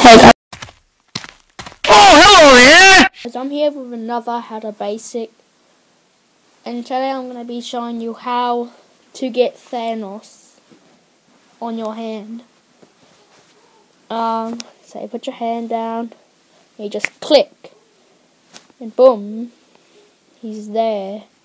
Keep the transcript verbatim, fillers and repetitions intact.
like... Oh, hello there! I'm here with another HowToBasic, and today I'm going to be showing you how to get Thanos on your hand. Um, so you put your hand down, and you just click, and boom, he's there.